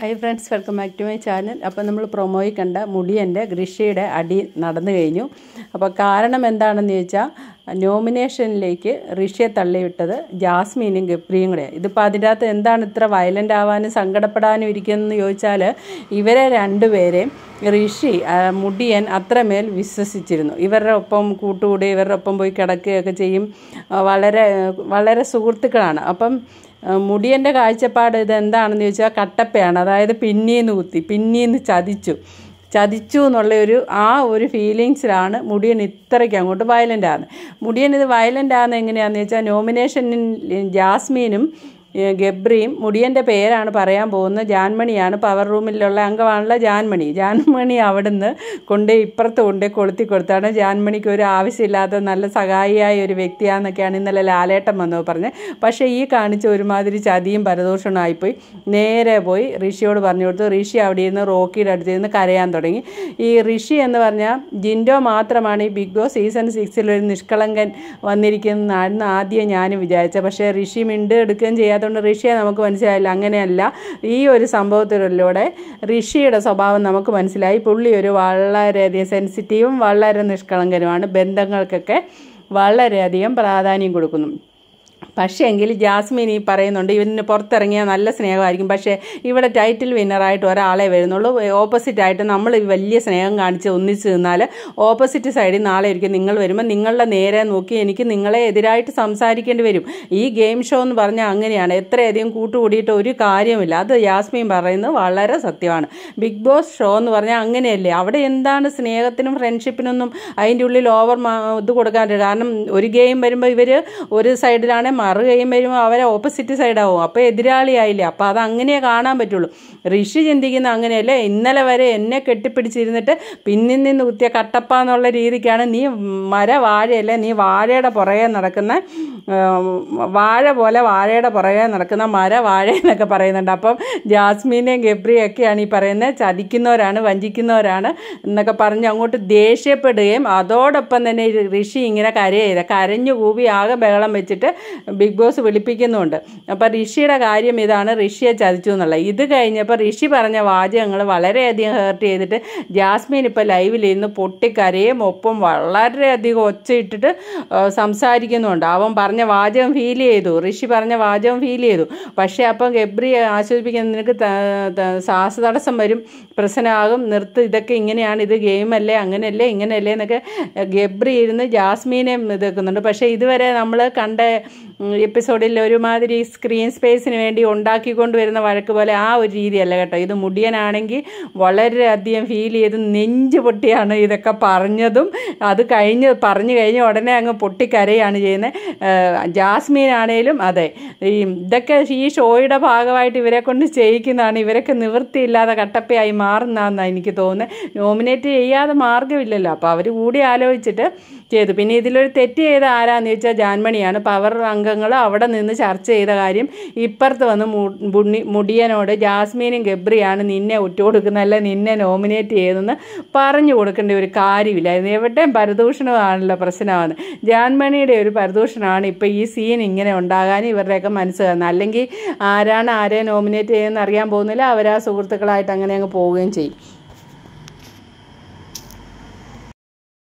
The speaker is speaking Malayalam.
Hi friends, welcome back to my channel. അപ്പോൾ നമ്മൾ പ്രൊമോയിൽ കണ്ട മുടിയൻ്റെ ഋഷിയുടെ അടി നടന്നു കഴിഞ്ഞു. അപ്പോൾ കാരണം എന്താണെന്ന് ചോദിച്ചാൽ, നോമിനേഷനിലേക്ക് ഋഷിയെ തള്ളിവിട്ടത് ജാസ്മീനും ഗബ്രിയും കൂടെ. ഇതിപ്പോൾ അതിൻ്റെ അകത്ത് എന്താണ് ഇത്ര വയലൻ്റ് ആവാനും സങ്കടപ്പെടാനും ഇരിക്കുന്നതെന്ന് ചോദിച്ചാൽ, ഇവരെ രണ്ടുപേരെയും ഋഷി മുടിയൻ അത്രമേൽ വിശ്വസിച്ചിരുന്നു. ഇവരുടെ ഒപ്പം കൂട്ടുകൂടി ഇവരുടെ ഒപ്പം പോയി കിടക്കുകയൊക്കെ ചെയ്യും. വളരെ വളരെ സുഹൃത്തുക്കളാണ്. അപ്പം മുടിയൻ്റെ കാഴ്ചപ്പാട് ഇതെന്താണെന്ന് ചോദിച്ചാൽ കട്ടപ്പയാണ്. അതായത് പിന്നീന്ന് ചതിച്ചു എന്നുള്ള ഒരു ഫീലിങ്സിലാണ് മുടിയൻ ഇത്രയ്ക്ക് അങ്ങോട്ട് വയലൻ്റ് ആണ്. മുടിയൻ ഇത് വയലൻ്റ് ആകുന്നത് എങ്ങനെയാണെന്ന് വെച്ചാൽ, നോമിനേഷനിൽ ജാസ്മീനും ഗബ്രിയും മുടിയൻ്റെ പേരാണ് പറയാൻ പോകുന്നത്. ജാൻമണിയാണ്, പവർ റൂമിലുള്ള അംഗമാണല്ലോ ജാൻമണി അവിടുന്ന് ഇപ്പുറത്ത് കൊളുത്തി കൊടുത്താണ്. ജാൻമണിക്ക് ഒരു ആവശ്യമില്ലാത്ത നല്ല സഹായിയായ ഒരു വ്യക്തിയാണെന്നൊക്കെയാണ് ഇന്നലെ ലാലേട്ടൻ വന്നത് പറഞ്ഞത്. പക്ഷേ ഈ കാണിച്ച ഒരുമാതിരി ചതിയും പരദൂഷണമായിപ്പോയി. നേരെ പോയി ഋഷിയോട് പറഞ്ഞു കൊടുത്തു. ഋഷി അവിടെ ഇരുന്ന് റോക്കിയുടെ അടുത്തിരുന്ന് കരയാൻ തുടങ്ങി. ഈ ഋഷി എന്ന് പറഞ്ഞാൽ ജിൻഡോ മാത്രമാണ് ഈ ബിഗ് ബോസ് സീസൺ 6 ഒരു നിഷ്കളങ്കൻ വന്നിരിക്കുന്നതെന്നാണ് ആദ്യം ഞാനും വിചാരിച്ചത്. പക്ഷേ ഋഷി എടുക്കുകയും ചെയ്യാത്തതുകൊണ്ട് ഋഷിയെ നമുക്ക് മനസ്സിലായില്ല. അങ്ങനെയല്ല, ഈ ഒരു സംഭവത്തിലൂടെ ഋഷിയുടെ സ്വഭാവം നമുക്ക് മനസ്സിലായി. പുള്ളി ഒരു വളരെയധികം സെൻസിറ്റീവും വളരെ നിഷ്കളങ്കനുമാണ്. ബന്ധങ്ങൾക്കൊക്കെ വളരെയധികം പ്രാധാന്യം കൊടുക്കുന്നു. പക്ഷേ എങ്കിൽ ജാസ്മിൻ ഈ പറയുന്നുണ്ട്, ഇവന് പുറത്തിറങ്ങിയാൽ നല്ല സ്നേഹമായിരിക്കും. പക്ഷേ ഇവിടെ ടൈറ്റിൽ വിന്നറായിട്ട് ഒരാളെ വരുന്നുള്ളൂ. ഓപ്പോസിറ്റായിട്ട് നമ്മൾ വലിയ സ്നേഹം കാണിച്ച് ഒന്നിച്ച് നിന്നാൽ ഓപ്പോസിറ്റ് സൈഡിൽ നാളെ ഒരിക്കൽ നിങ്ങൾ വരുമ്പോൾ നിങ്ങളുടെ നേരെ നോക്കി എനിക്ക് നിങ്ങളെ എതിരായിട്ട് സംസാരിക്കേണ്ടി വരും. ഈ ഗെയിം ഷോ എന്ന് പറഞ്ഞാൽ അങ്ങനെയാണ്. എത്രയധികം കൂട്ടുകൂടിയിട്ട് ഒരു കാര്യമില്ല. അത് ജാസ്മിൻ പറയുന്നത് വളരെ സത്യമാണ്. ബിഗ് ബോസ് ഷോ എന്ന് പറഞ്ഞാൽ അങ്ങനെയല്ലേ. അവിടെ എന്താണ് സ്നേഹത്തിനും ഫ്രണ്ട്ഷിപ്പിനൊന്നും അതിൻ്റെ ഉള്ളിൽ ഇത് കൊടുക്കാൻ പറ്റില്ല. കാരണം ഒരു ഗെയിം വരുമ്പോൾ ഇവർ ഒരു സൈഡിലാണ്, മറു ഗെയിം വരുമ്പോൾ അവരെ ഓപ്പോസിറ്റ് സൈഡാവും. അപ്പോൾ എതിരാളിയായില്ലേ. അപ്പോൾ അത് അങ്ങനെ കാണാൻ പറ്റുള്ളൂ. ഋഷി ചിന്തിക്കുന്ന അങ്ങനെയല്ലേ. ഇന്നലെ വരെ എന്നെ കെട്ടിപ്പിടിച്ചിരുന്നിട്ട് പിന്നിൽ നിന്ന് കുത്തിയ കട്ടപ്പ എന്നുള്ള രീതിക്കാണ്. നീ വാഴയല്ലേ, നീ വാഴയുടെ പുറകെ നടക്കുന്ന വാഴ പോലെ വാഴയുടെ പുറകെ നടക്കുന്ന വാഴ എന്നൊക്കെ പറയുന്നുണ്ട്. അപ്പം ജാസ്മീനെയും ഗബ്രിയൊക്കെയാണ് ഈ പറയുന്നത് ചതിക്കുന്നവരാണ്, വഞ്ചിക്കുന്നവരാണ് എന്നൊക്കെ പറഞ്ഞ് അങ്ങോട്ട് ദേഷ്യപ്പെടുകയും അതോടൊപ്പം തന്നെ ഋഷി ഇങ്ങനെ കരഞ്ഞു കൂവി ആകെ ബഹളം വെച്ചിട്ട് ബിഗ് ബോസ് വിളിപ്പിക്കുന്നുണ്ട്. അപ്പോൾ ഋഷിയുടെ കാര്യം ഇതാണ്, ഋഷിയെ ചതിച്ചു എന്നുള്ളത്. ഇത് കഴിഞ്ഞപ്പോൾ ഋഷി പറഞ്ഞ വാചകങ്ങൾ വളരെയധികം ഹേർട്ട് ചെയ്തിട്ട് ജാസ്മിൻ ഇപ്പോൾ ലൈവിലിരുന്ന് പൊട്ടിക്കരയും ഒപ്പം വളരെയധികം ഒച്ചയിട്ടിട്ട് സംസാരിക്കുന്നുണ്ട്. അവൻ പറഞ്ഞ വാചകം ഫീൽ ചെയ്തു, ഋഷി പറഞ്ഞ വാചകം ഫീൽ ചെയ്തു. പക്ഷേ അപ്പം ഗബ്രി ആശ്വസിപ്പിക്കുന്ന, നിനക്ക് ശ്വാസതടസ്സം വരും, പ്രശ്നമാകും, നിർത്ത്, ഇതൊക്കെ ഇങ്ങനെയാണ്, ഇത് ഗെയിമല്ലേ, അങ്ങനെയല്ലേ ഇങ്ങനെയല്ലേ എന്നൊക്കെ ഗബ്രി ഇരുന്ന് ജാസ്മീനെ ഇതാക്കുന്നുണ്ട്. പക്ഷേ ഇതുവരെ നമ്മൾ കണ്ട എപ്പിസോഡിൽ ഒരുമാതിരി സ്ക്രീൻ സ്പേസിന് വേണ്ടി ഉണ്ടാക്കിക്കൊണ്ട് വരുന്ന വഴക്ക് പോലെ ആ ഒരു രീതിയല്ല കേട്ടോ. ഇത് മുടിയനാണെങ്കിൽ വളരെയധികം ഫീൽ ചെയ്ത് നെഞ്ച് പൊട്ടിയാണ് ഇതൊക്കെ പറഞ്ഞതും. അത് പറഞ്ഞു കഴിഞ്ഞ് ഉടനെ അങ്ങ് പൊട്ടിക്കരയാണ് ചെയ്യുന്നത്. ജാസ്മിൻ ആണേലും അതെ. ഇതൊക്കെ ഈ ഷോയുടെ ഭാഗമായിട്ട് ഇവരെ കൊണ്ട് ചെയ്യിക്കുന്നതാണ്. ഇവരൊക്കെ നിവൃത്തിയില്ലാതെ കട്ടപ്പയായി മാറുന്നതെന്നാണ് എനിക്ക് തോന്നുന്നത്. നോമിനേറ്റ് ചെയ്യാതെ മാർഗ്ഗമില്ലല്ലോ. അപ്പോൾ അവർ കൂടി ആലോചിച്ചിട്ട് ചെയ്തു. പിന്നെ ഇതിലൊരു തെറ്റ് ചെയ്ത ആരാന്ന് ചോദിച്ചാൽ ജാൻമണിയാണ്. പവർ അംഗങ്ങൾ അവിടെ നിന്ന് ചർച്ച ചെയ്ത കാര്യം ഇപ്പുറത്ത് വന്ന് മുടിയനോട് ജാസ്മീനും ഗബ്രിയാണ് നിന്നെ കൊടുക്കുന്നതല്ല, നിന്നെ നോമിനേറ്റ് ചെയ്തെന്ന് പറഞ്ഞു കൊടുക്കേണ്ട ഒരു കാര്യമില്ലായിരുന്നു. എവിടെയും പരദൂഷണമാണല്ലോ പ്രശ്നമാണ്. ജാൻമണിയുടെ ഒരു പരദൂഷണമാണ് ഇപ്പോൾ ഈ സീൻ ഇങ്ങനെ ഉണ്ടാകാൻ ഇവരുടെയൊക്കെ മനസ്സ് തന്നത്. അല്ലെങ്കിൽ ആരാണ് ആരെ നോമിനേറ്റ് ചെയ്യുന്നതെന്ന് അറിയാൻ പോകുന്നില്ല. അവരാ സുഹൃത്തുക്കളായിട്ട് അങ്ങനെ അങ്ങ് പോവുകയും ചെയ്യും.